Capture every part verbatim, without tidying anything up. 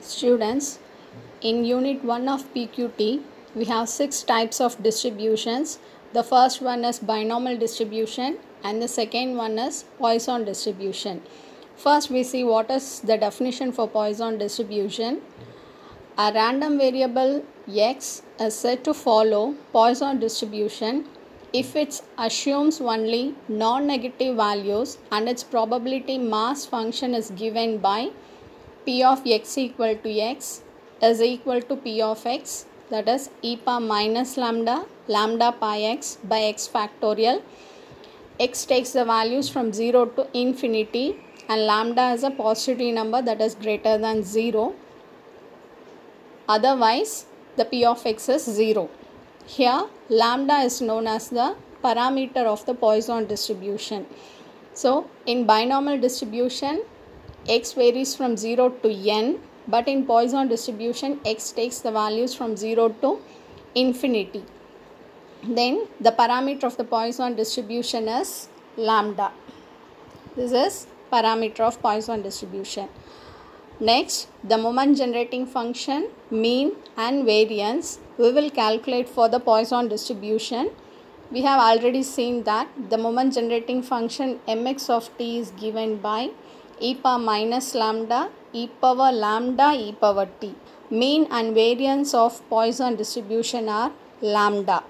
Students, in Unit one of P Q T, we have six types of distributions. The first one is binomial distribution and the second one is Poisson distribution. First, we see what is the definition for Poisson distribution. A random variable x is said to follow Poisson distribution if it assumes only non-negative values and its probability mass function is given by p of x equal to x is equal to p of x, that is e power minus lambda lambda pi x by x factorial. X takes the values from zero to infinity and lambda is a positive number that is greater than zero. Otherwise, the p of x is zero. Here, lambda is known as the parameter of the Poisson distribution. So, in binomial distribution, x varies from zero to n, but in Poisson distribution, x takes the values from zero to infinity. Then, the parameter of the Poisson distribution is lambda. This is parameter of Poisson distribution. Next, the moment generating function, mean and variance, we will calculate for the Poisson distribution. We have already seen that the moment generating function mx of t is given by e power minus lambda, e power lambda, e power t. Mean and variance of Poisson distribution are lambda.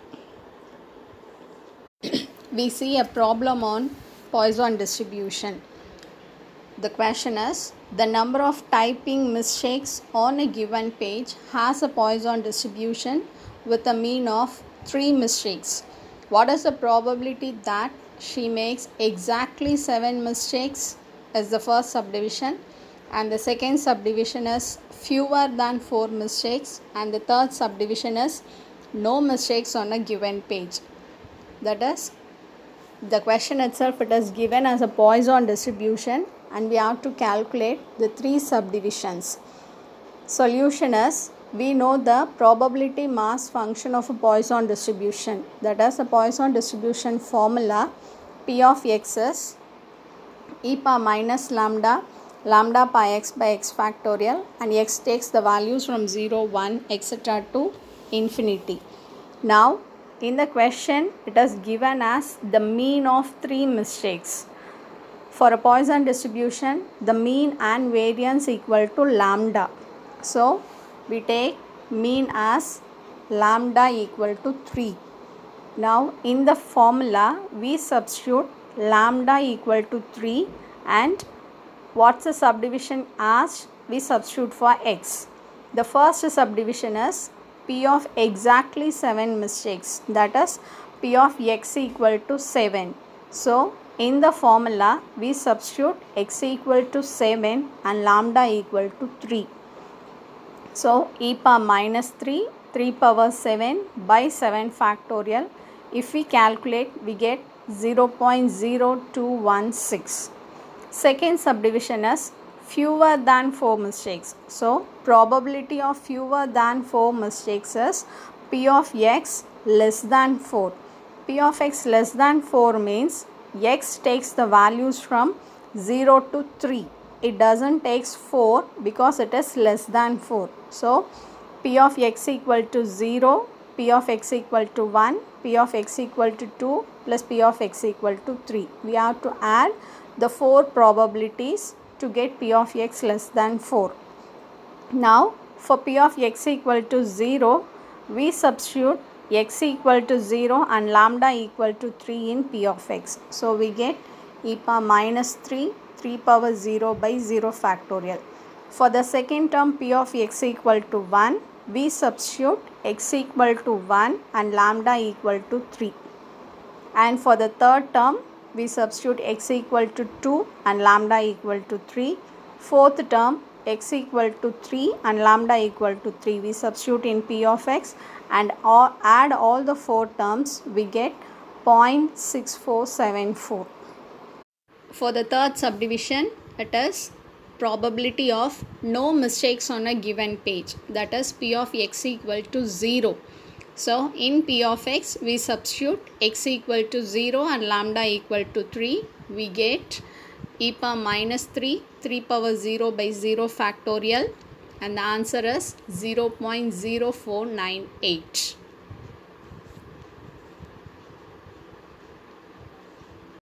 We see a problem on Poisson distribution. The question is, the number of typing mistakes on a given page has a Poisson distribution with a mean of three mistakes. What is the probability that she makes exactly seven mistakes is the first subdivision, and the second subdivision is fewer than four mistakes, and the third subdivision is no mistakes on a given page. That is, the question itself, it is given as a Poisson distribution and we have to calculate the three subdivisions. Solution is, we know the probability mass function of a Poisson distribution. That is, a Poisson distribution formula p of x is e power minus lambda lambda pi x by x factorial, and x takes the values from zero, one, et cetera to infinity. Now, in the question, it is given as the mean of three mistakes. For a Poisson distribution, the mean and variance equal to lambda. So, we take mean as lambda equal to three. Now, in the formula, we substitute lambda equal to three, and what's the subdivision as? We substitute for x. The first subdivision is p of exactly seven mistakes, that is p of x equal to seven. So, in the formula, we substitute x equal to seven and lambda equal to three. So, e power minus three, three power seven by seven factorial. If we calculate, we get zero point zero two one six. Second subdivision is fewer than four mistakes. So, probability of fewer than four mistakes is p of x less than four. P of x less than four means x takes the values from zero to three. It doesn't take four because it is less than four. So, p of x equal to zero, p of x equal to one, p of x equal to two plus p of x equal to three. We have to add the four probabilities to get p of x less than four. Now, for p of x equal to zero, we substitute x equal to zero and lambda equal to three in p of x. So, we get e power minus three, three power zero by zero factorial. For the second term p of x equal to one, we substitute x equal to one and lambda equal to three. And for the third term, we substitute x equal to two and lambda equal to three. Fourth term, x equal to three and lambda equal to three. We substitute in p of x and all, add all the four terms, we get zero point six four seven four. For the third subdivision, it is probability of no mistakes on a given page. That is p of x equal to zero. So, in p of x, we substitute x equal to zero and lambda equal to three. We get e power minus three, three power zero by zero factorial, and the answer is zero point zero four nine eight.